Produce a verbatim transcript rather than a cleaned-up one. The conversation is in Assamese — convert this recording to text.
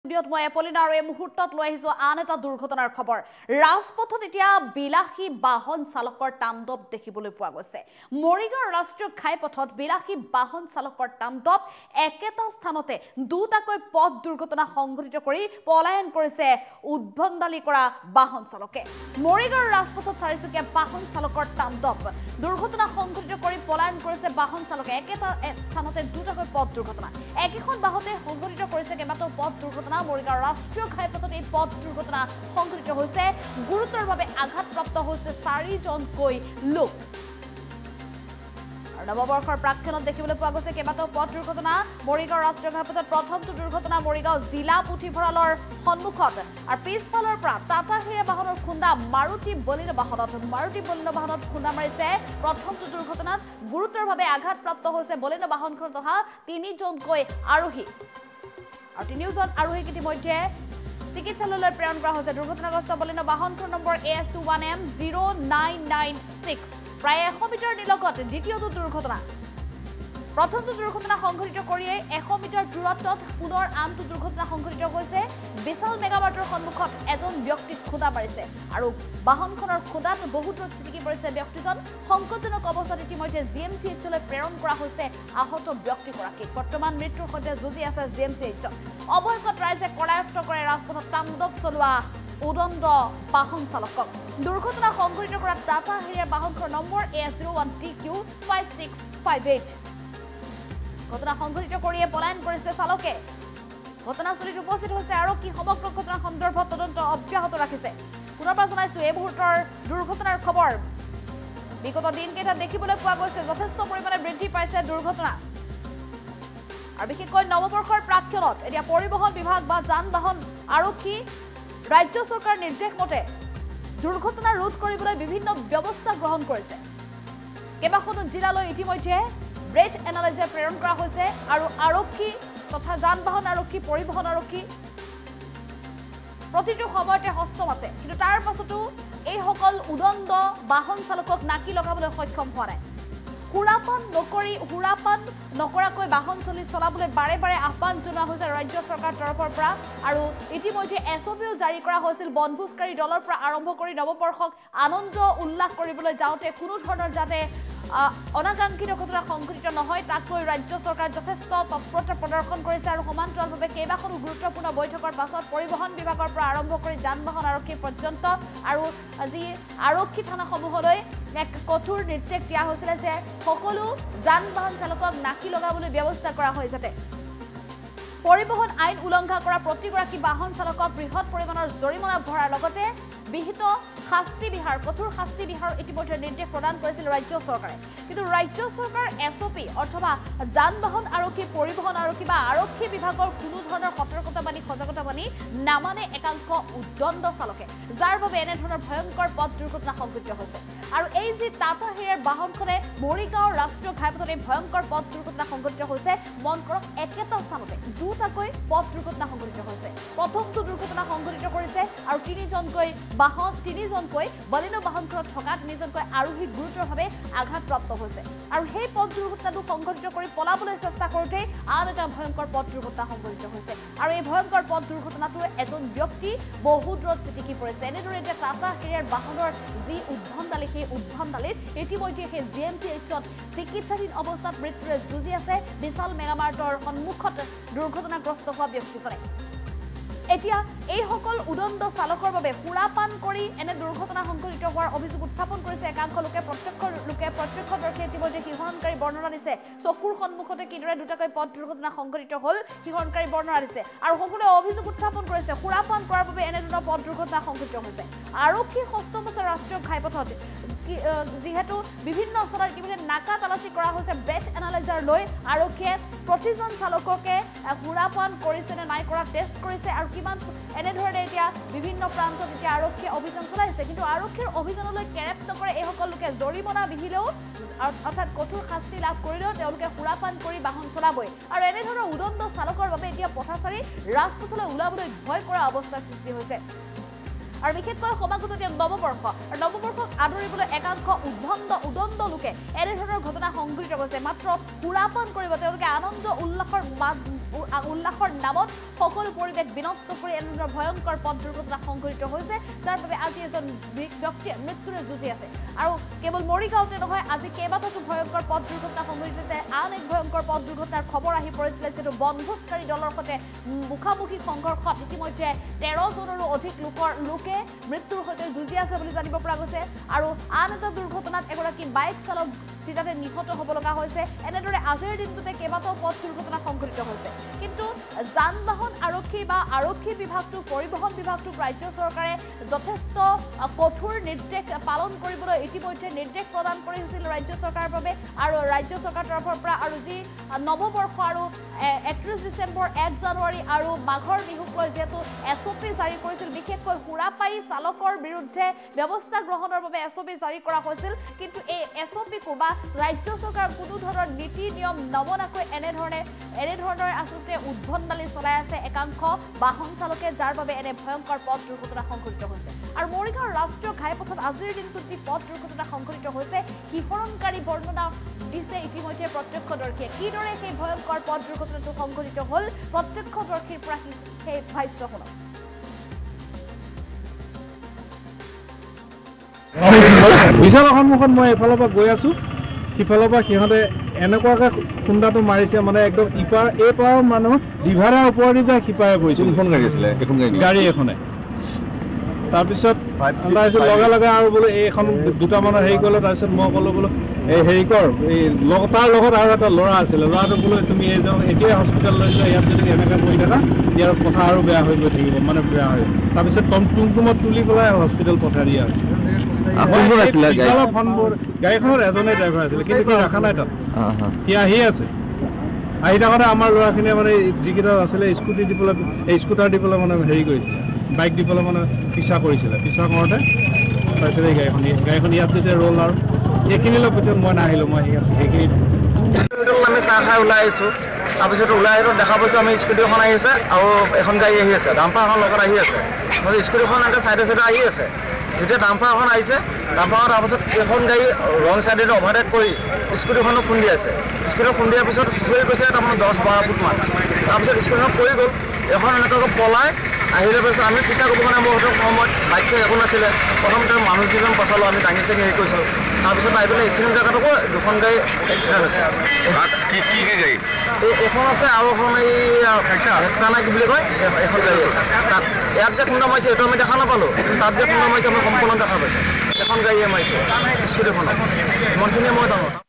দিয়ত মই এপলিনা আৰু এই মুহূৰ্তত লৈ আহিছো আন এটা দুৰ্ঘটনাৰ খবৰ ৰাজপথত এতিয়া বিলাসী বাহন চালকৰ তাণ্ডৱ দেখিবলৈ পোৱা গৈছে মৰিগাঁও ৰাষ্ট্ৰীয় ঘাইপথত বিলাসী বাহন চালকৰ তাণ্ডৱ একেটা স্থানতে দুটাকৈ পথ দুৰ্ঘটনা সংঘটিত কৰি পলায়ন কৰিছে উদ্ভণ্ডালি কৰা বাহন চালকে মৰিগাঁও ৰাজপথত চাৰিচকীয়া বাহন চালকৰ তাণ্ডৱ দুৰ্ঘটনা সংঘটিত কৰি পলায়ন কৰিছে বাহন চালকে একেটা স্থানতে দুটাকৈ পথ দুৰ্ঘটনা একেখন বাহনে সংঘটিত কৰিছে কেইবাটাও পথ দুৰ্ঘটনা মৰিগাঁও ৰাষ্ট্ৰীয় ঘাইপথত এই পথ দুৰ্ঘটনা সংঘটিত হৈছে গুৰুতৰভাৱে আঘাতপ্ৰাপ্ত হৈছে চাৰিজনকৈ লোক নৱবৰ্ষৰ প্ৰাক্ষণত দেখিবলৈ পোৱা গৈছে কেইবাটাও পথ দুৰ্ঘটনা মৰিগাঁও ৰাষ্ট্ৰীয় ঘাইপথত প্ৰথমটো দুৰ্ঘটনা মৰিগাঁও জিলা পুথিভঁৰালৰ সন্মুখত আৰু পিছফালৰ পৰা টাটা হিৰে বাহনৰ খুন্দা মাৰুতি বলিনো বাহনত মাৰুতি বলিনো বাহনত খুন্দা মাৰিছে প্ৰথমটো দুৰ্ঘটনাত গুৰুতৰভাৱে আঘাতপ্ৰাপ্ত হৈছে বলিনো বাহনখনত অহা তিনিজনকৈ আৰোহী আৰু তিনিওজন আৰোহীক ইতিমধ্যে চিকিৎসালয়লৈ প্ৰেৰণ কৰা হৈছে দুৰ্ঘটনাগ্ৰস্ত বলিনো বাহনখনৰ number A S two one M zero' nine nine six প্ৰায় এশ মিটাৰ নিলগত দ্বিতীয়টো দুৰ্ঘটনা প্ৰথমটো দুৰ্ঘটনা সংঘটিত কৰিয়ে এশ মিটাৰ দূৰত্বত পুনৰ আনটো দুৰ্ঘটনা সংঘটিত হৈছে বিশাল মেগামাৰ্টৰ সন্মুখত এজন ব্যক্তিক খুন্দা মাৰিছে আৰু বাহনখনৰ খুন্দাত বহুতো চিটিকি পৰিছে ব্যক্তিজন সংকটজনক অৱস্থাত ইতিমধ্যে জি এম চি এইচলৈ প্ৰেৰণ কৰা হৈছে আহত ব্যক্তিগৰাকীক বৰ্তমান মৃত্যুৰ সৈতে যুঁজি আছে জি এম চি এইচত অৱশেষত ৰাইজে কৰায়ত্ব কৰে ৰাজপথত তাণ্ডৱ চলোৱা উদণ্ড বাহন চালকক দুৰ্ঘটনা সংঘটিত কৰা টাটা হিৰে বাহনখনৰ number A zero' one T Q five six five eight ঘটনা সংঘটিত কৰিয়ে পলায়ন কৰিছে চালকে ঘটনাস্থলীত উপস্থিত হৈছে আৰক্ষী সমগ্ৰ ঘটনা সন্দৰ্ভত তদন্ত অব্যাহত ৰাখিছে পুনৰবাৰ জনাইছো এই মুহূৰ্তৰ দুৰ্ঘটনাৰ খবৰ বিগত দিনকেইটা দেখিবলৈ পোৱা গৈছে যথেষ্ট পৰিমাণে বৃদ্ধি পাইছে দুৰ্ঘটনা আৰু বিশেষকৈ নৱবৰ্ষৰ প্ৰাক্ষণত এতিয়া পৰিবহণ বিভাগ বা যান বাহন আৰক্ষী ৰাজ্য চৰকাৰ নিৰ্দেশ মতে দুৰ্ঘটনা ৰোধ কৰিবলৈ বিভিন্ন ব্যৱস্থা গ্ৰহণ কৰিছে কেইবাখনো জিলালৈ ইতিমধ্যে ব্ৰেড এনালাইজাৰ প্ৰেৰণ কৰা হৈছে আৰু আৰক্ষী তথা যান বাহন আৰক্ষী পৰিবহণ আৰক্ষী প্ৰতিটো সময়তে হস্তম আছে কিন্তু তাৰ পাছতো এইসকল উদণ্ড বাহন চালকক নাকি লগাবলৈ সক্ষম হোৱা নাই সুৰাপান নকৰি সুৰাপান নকৰাকৈ বাহন চলি চলাবলৈ বাৰে বাৰে আহ্বান জনোৱা হৈছে ৰাজ্য চৰকাৰৰ তৰফৰ পৰা আৰু ইতিমধ্যে এছ অ' পিও জাৰি কৰা হৈছিল বনভোজকাৰী দলৰ পৰা আৰম্ভ কৰি নৱবৰ্ষক আনন্দ উল্লাস কৰিবলৈ যাওঁতে কোনো ধৰণৰ যাতে অনাকাংক্ষিত ঘটনা সংঘটিত নহয় তাক লৈ ৰাজ্য চৰকাৰ যথেষ্ট তৎপৰতা প্ৰদৰ্শন কৰিছে আৰু সমান্তৰালভাৱে কেইবাখনো গুৰুত্বপূৰ্ণ বৈঠকৰ পাছত পৰিবহণ বিভাগৰ পৰা আৰম্ভ কৰি যান বাহন আৰক্ষী পৰ্যন্ত আৰু যি আৰক্ষী থানাসমূহলৈ এক কঠোৰ নিৰ্দেশ দিয়া হৈছিলে যে সকলো যান বাহন চালকক নাকি লগাবলৈ ব্যৱস্থা কৰা হয় যাতে পৰিবহণ আইন উলংঘা কৰা প্ৰতিগৰাকী বাহন চালকক বৃহৎ পৰিমাণৰ জৰিমনা ভৰাৰ লগতে বিহিত শাস্তি বিহাৰ কঠোৰ শাস্তি বিহাৰ ইতিমধ্যে নিৰ্দেশ প্ৰদান কৰিছিল ৰাজ্য চৰকাৰে কিন্তু ৰাজ্য চৰকাৰ এছ অ' পি অথবা যান বাহন আৰক্ষী পৰিবহণ আৰক্ষী বা আৰক্ষী বিভাগৰ কোনো ধৰণৰ সতৰ্কতাবাণী সজাগতাবাণী নামানে একাংশ উদণ্ড চালকে যাৰ বাবে এনেধৰণৰ ভয়ংকৰ পথ দুৰ্ঘটনা সংঘটিত হৈছে আৰু এই যি টাটা হিৰেৰ বাহনখনে মৰিগাঁও ৰাষ্ট্ৰীয় ঘাইপথত এই ভয়ংকৰ পথ দুৰ্ঘটনা সংঘটিত হৈছে মন কৰক একেটা স্থানতে দুটাকৈ পথ দুৰ্ঘটনা সংঘটিত হৈছে প্ৰথমটো দুৰ্ঘটনা সংঘটিত কৰিছে আৰু তিনিজনকৈ বাহন তিনিজনকৈ বলিনো বাহনখনত থকা তিনিজনকৈ আৰোহী গুৰুতৰভাৱে আঘাতপ্ৰাপ্ত হৈছে আৰু সেই পথ দুৰ্ঘটনাটো সংঘটিত কৰি পলাবলৈ চেষ্টা কৰোঁতেই আন এটা ভয়ংকৰ পথ দুৰ্ঘটনা সংঘটিত হৈছে আৰু এই ভয়ংকৰ পথ দুৰ্ঘটনাটোৰ এজন ব্যক্তি বহু দূৰত চিটিকি পৰিছে এনেদৰে এতিয়া টাটা হিৰেৰ বাহনৰ যি উদ্ভণ্ডালি সেই উদ্ভণ্ডালিত ইতিমধ্যে সেই জি এম চি এইচত চিকিৎসাধীন অৱস্থাত মৃত্যুৰে যুঁজি আছে বিশাল মেগামাৰ্টৰ সন্মুখত দুৰ্ঘটনাগ্ৰস্ত হোৱা ব্যক্তিজনে এতিয়া এইসকল উদণ্ড চালকৰ বাবে সুৰাপান কৰি এনে দুৰ্ঘটনা সংঘটিত হোৱাৰ অভিযোগ উত্থাপন কৰিছে একাংশ লোকে প্ৰত্যক্ষ লোকে প্ৰত্যক্ষদৰ্শীয়ে ইতিমধ্যে শিহৰণকাৰী বৰ্ণনা দিছে চকুৰ সন্মুখতে কিদৰে দুটাকৈ পথ দুৰ্ঘটনা সংঘটিত হ'ল শিহৰণকাৰী বৰ্ণনা দিছে আৰু সকলোৱে অভিযোগ উত্থাপন কৰিছে সুৰাপান কৰাৰ বাবে এনেধৰণৰ পথ দুৰ্ঘটনা সংঘটিত হৈছে আৰক্ষী সষ্টম আছে ৰাষ্ট্ৰীয় ঘাইপথত যিহেতু বিভিন্ন স্থানত ইতিমধ্যে নাকা তালাচী কৰা হৈছে ব্ৰেড এনালাইজাৰ লৈ আৰক্ষীয়ে প্ৰতিজন চালককে সুৰাপান কৰিছে নে নাই কৰা টেষ্ট কৰিছে আৰু কিমান এনেধৰণে এতিয়া বিভিন্ন প্ৰান্তত এতিয়া আৰক্ষীয়ে অভিযান চলাইছে কিন্তু আৰক্ষীৰ অভিযানলৈ কেৰেপ নকৰে এইসকল লোকে জৰিমনা বিহিলেও অৰ্থাৎ কঠোৰ শাস্তি লাভ কৰিলেও তেওঁলোকে সুৰাপান কৰি বাহন চলাবই আৰু এনেধৰণৰ উদণ্ড চালকৰ বাবে এতিয়া পথাচাৰী ৰাজপথলৈ ওলাবলৈ ভয় কৰা অৱস্থাৰ সৃষ্টি হৈছে আৰু বিশেষকৈ সমাগত এতিয়া নৱবৰ্ষ আৰু নৱবৰ্ষক আদৰিবলৈ একাংশ উদ্ভণ্ড উদণ্ড লোকে এনেধৰণৰ ঘটনা সংঘটিত কৰিছে মাত্ৰ সুৰাপান কৰিব তেওঁলোকে আনন্দ উল্লাসৰ উল্লাসৰ নামত সকলো পৰিৱেশ বিনষ্ট কৰি এনেধৰণৰ ভয়ংকৰ পথ দুৰ্ঘটনা সংঘটিত হৈছে যাৰ বাবে আজি এজন ব্যক্তিয়ে মৃত্যুৰে যুঁজি আছে আৰু কেৱল মৰিগাঁওতে নহয় আজি কেইবাটাতো ভয়ংকৰ পথ দুৰ্ঘটনা সংঘটিত হৈছে আন এক ভয়ংকৰ পথ দুৰ্ঘটনাৰ খবৰ আহি পৰিছিলে যিটো বনভোজকাৰী দলৰ সৈতে মুখামুখি সংঘৰ্ষত ইতিমধ্যে তেৰ জনৰো অধিক লোকৰ লোকে মৃত্যুৰ সৈতে যুঁজি আছে বুলি জানিব পৰা গৈছে আৰু আন এটা দুৰ্ঘটনাত এগৰাকী বাইক চালক চিতাতে নিহত হ'ব লগা হৈছে এনেদৰে আজিৰ দিনটোতে কেইবাটাও পথ দুৰ্ঘটনা সংঘটিত হৈছে কিন্তু যান বাহন আৰক্ষী বা আৰক্ষী বিভাগটো পৰিবহণ বিভাগটোক ৰাজ্য চৰকাৰে যথেষ্ট কঠোৰ নিৰ্দেশ পালন কৰিবলৈ ইতিমধ্যে নিৰ্দেশ প্ৰদান কৰিছিল ৰাজ্য চৰকাৰৰ বাবে আৰু ৰাজ্য চৰকাৰৰ তৰফৰ পৰা আৰু যি নৱবৰ্ষ আৰু একত্ৰিছ ডিচেম্বৰ এক জানুৱাৰী আৰু মাঘৰ বিহুক লৈ যিহেতু এছ অ' পি জাৰি কৰিছিল বিশেষকৈ সুৰাপায়ী চালকৰ বিৰুদ্ধে ব্যৱস্থা গ্ৰহণৰ বাবে এছ অ' পি জাৰি কৰা হৈছিল কিন্তু এই এছ অ' পিকো বা ৰাজ্য চৰকাৰৰ কোনো ধৰণৰ নীতি নিয়ম নবনাকৈ এনেধৰণে এনেধৰণৰ আচলতে উদ্ভণ্ডালি চলাই আছে একাংশ বাহন চালকে যাৰ বাবে এনে ভয়ংকৰ পথ দুৰ্ঘটনা সংঘটিত হৈছে আৰু মৰিগাঁৱৰ ৰাষ্ট্ৰীয় ঘাইপথত আজিৰ দিনটোত যি পথ দুৰ্ঘটনা সংঘটিত হৈছে শিহৰণকাৰী বৰ্ণনা দিছে ইতিমধ্যে প্ৰত্যক্ষদৰ্শীয়ে কিদৰে সেই ভয়ংকৰ পথ দুৰ্ঘটনাটো সংঘটিত হ'ল প্ৰত্যক্ষদৰ্শীৰ পৰা সেই ভাষ্য শুনক বিশালৰ সন্মুখত মই এফালৰ পৰা গৈ আছো সিফালৰ পৰা সিহঁতে এনেকুৱাকে খুন্দাটো মাৰিছে মানে একদম ইপাৰ এই পাৰৰ মানুহ ডিভাৰৰ ওপৰেদি যায় সিপাৰে পৰিছে কোনখন গাড়ী আছিলে এখন গাড়ী গাড়ী এখনে তাৰপিছত লগে লগে আৰু বোলো এইখন দুটামানৰ হেৰি কৰিলে তাৰপিছত মই ক'লো বোলো এই হেৰি কৰ এই তাৰ লগত আৰু এটা ল'ৰা আছিলে ল'ৰাটো বোলো তুমি এইজন এতিয়াই হস্পিটেল লৈ যোৱা ইয়াত যদি এনেকৈ কৰি থাকা ইয়াৰ কথা আৰু বেয়া হৈ গৈ থাকিব মানে বেয়া হৈ তাৰপিছত টম টুমটুমত তুলি পেলাই হস্পিটেল পঠাই দিয়া হৈছে গাড়ীখনত এজনেই ড্ৰাইভাৰ আছিলে কিন্তু সি ৰখা নাই তাত সি আহি আছে আহি থাকোঁতে আমাৰ ল'ৰাখিনিয়ে মানে যিকেইটা আছিলে স্কুটি দি পেলাই এই স্কুটাৰ দি পেলাই মানে হেৰি কৰিছিলে বাইক দি পেলাই মানে পিছা কৰিছিলে পিছা কৰোঁতে তাৰপিছত এই গাড়ীখন গাড়ীখন ইয়াত যেতিয়া ৰ'ল আৰু এইখিনিলৈ পিছত মই নাহিলোঁ মই সেইখিনি আমি চাহ খাই ওলাই আহিছোঁ তাৰপিছত ওলাই আহিলোঁ দেখা পাইছোঁ আমি স্কুটি এখন আহি আছে আৰু এখন গাড়ী আহি আছে ডাম্পাৰ এখন লগত আহি আছে মই স্কুটিখন এনেকৈ চাইডে চাইডে আহি আছে যেতিয়া ডাম্পাৰ এখন আহিছে ডাম্পাৰ তাৰপাছত এখন গাড়ী ৰং চাইডেদি অভাৰটেক কৰি স্কুটিখনো খুন্দি আছে স্কুটি খুন্দিয়াৰ পিছত চুঁচৰি গৈছে তাৰমানে দহ বাৰ ফুটমান তাৰপিছত স্কুটিখন পৰি গ'ল এখন এনেকৈ পলাই আহিলে পাছত আমি পিছা কৰিব কাৰণে মোৰ হাতত সময়ত বাইক চাইক একো নাছিলে প্ৰথমতে মানুহকেইজন বচালোঁ আমি দাঙি চাঙি হেৰি কৰিছিলোঁ তাৰপিছত আহি পেলাই এইখিনি জেগাত আকৌ দুখন গাড়ী এক্সিডেণ্ট আছে গাড়ী এই এখন আছে আৰু এখন এই হেক্সানা কি বুলি কয় এখন গাড়ী আছে তাত ইয়াত যে খুন্দা মাৰিছে এইটো আমি দেখা নাপালোঁ কিন্তু তাত যে খুন্দা মাৰিছে আমি সম্পূৰ্ণ দেখা পাইছোঁ এখন গাড়ীয়ে মাৰিছে স্কুটিখনত ইমানখিনিয়ে মই জানো